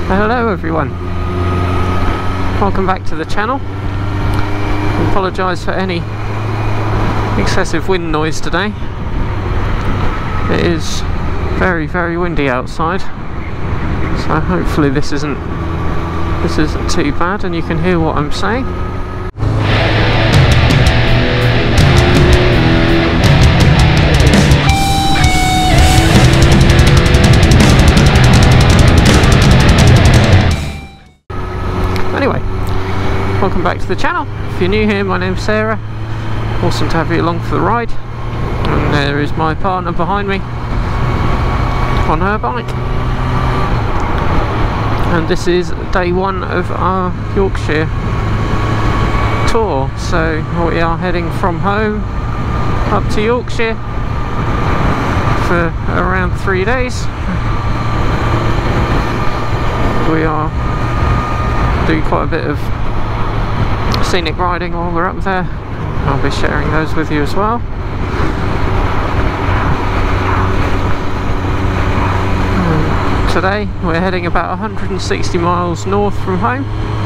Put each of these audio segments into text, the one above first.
Hello everyone, welcome back to the channel. I apologise for any excessive wind noise today. It is very windy outside, so hopefully this isn't too bad and you can hear what I'm saying. Anyway, welcome back to the channel. If you're new here, my name's Sarah. Awesome to have you along for the ride. And there is my partner behind me on her bike. And this is day one of our Yorkshire tour. So we are heading from home up to Yorkshire for around 3 days. We are doing quite a bit of scenic riding while we're up there. I'll be sharing those with you as well. Today we're heading about 160 miles north from home,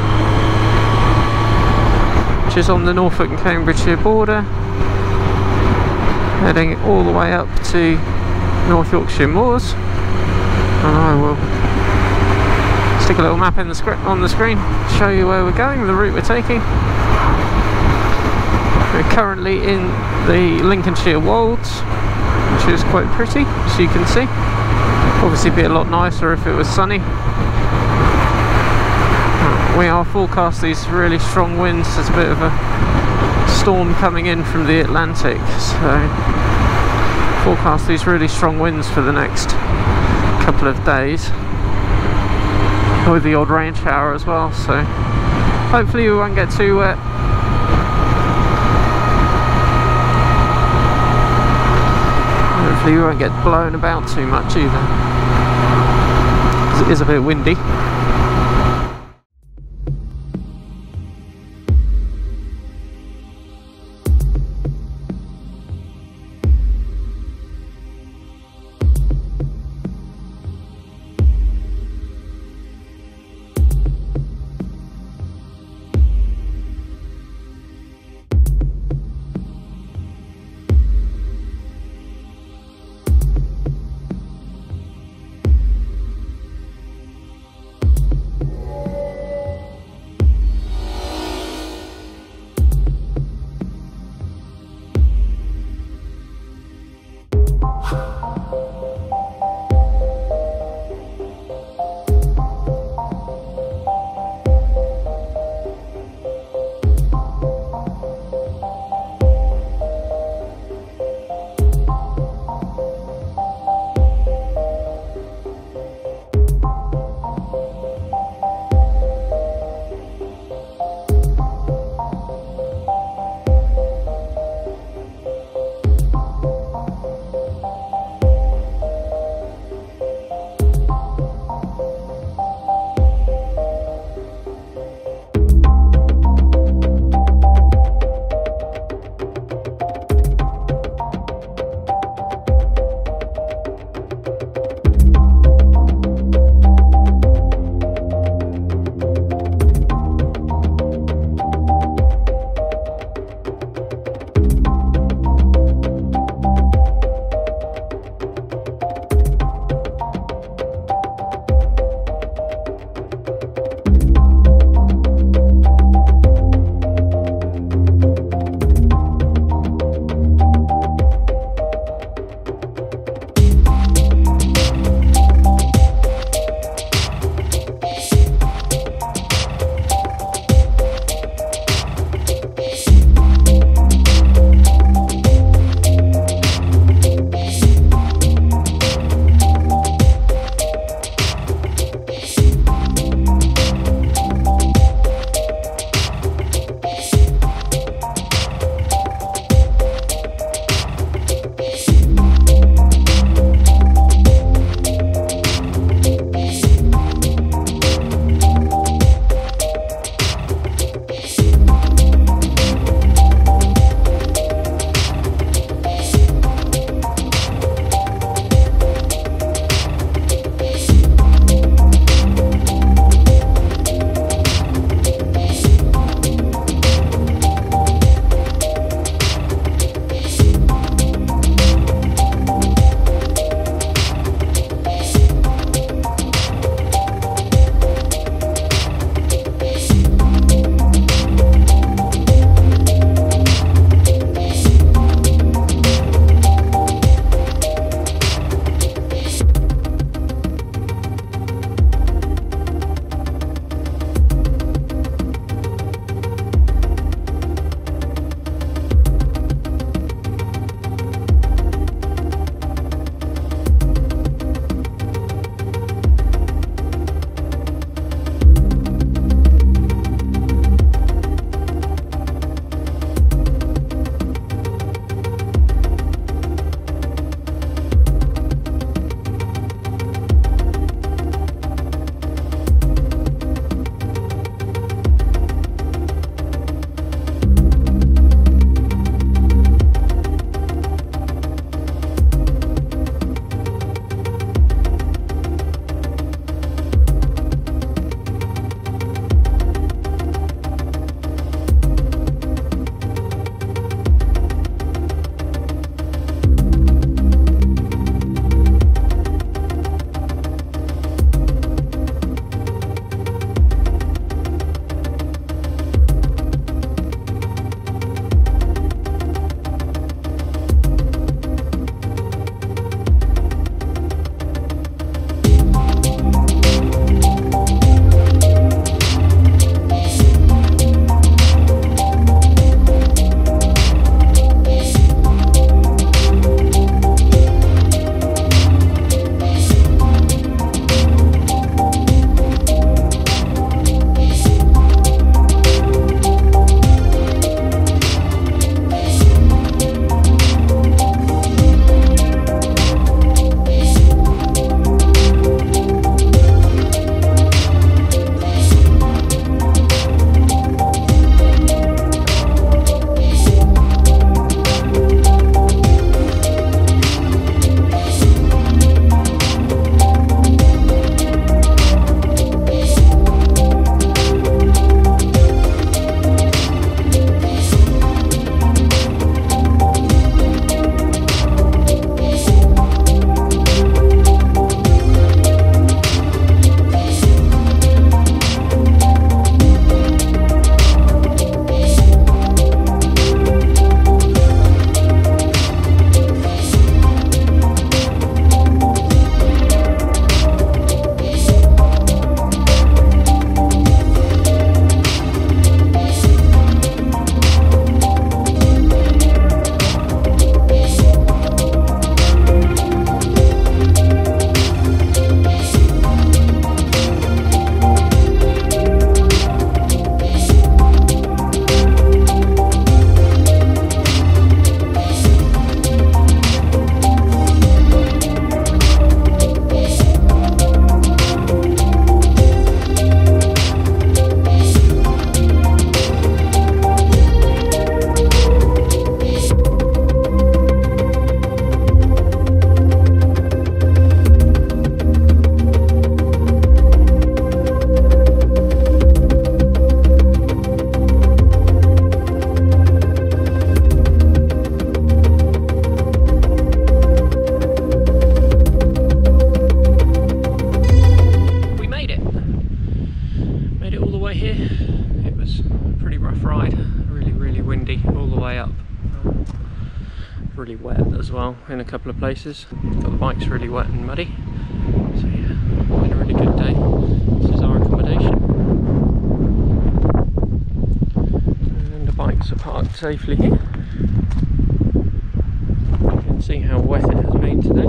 which is on the Norfolk and Cambridgeshire border, heading all the way up to North Yorkshire Moors. And I will stick a little map in on the screen, show you where we're going, the route we're taking. We're currently in the Lincolnshire Wolds, which is quite pretty, as you can see. Obviously be a lot nicer if it was sunny. We are forecast these really strong winds. There's a bit of a storm coming in from the Atlantic, so forecast these really strong winds for the next couple of days, with the odd rain shower as well, so hopefully we won't get too wet. Hopefully we won't get blown about too much either, because it is a bit windy. as well in a couple of places. Got the bikes really wet and muddy. So yeah, been a really good day. This is our accommodation. And the bikes are parked safely here. You can see how wet it has been today.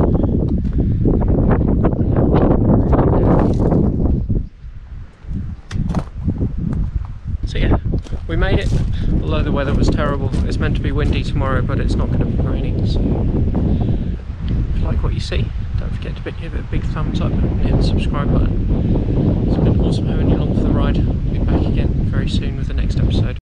So yeah, we made it, although the weather was terrible. It's meant to be windy tomorrow, but it's not going to be raining, so if you like what you see, don't forget to give it a big thumbs up and hit the subscribe button. It's been awesome having you along for the ride. We'll be back again very soon with the next episode.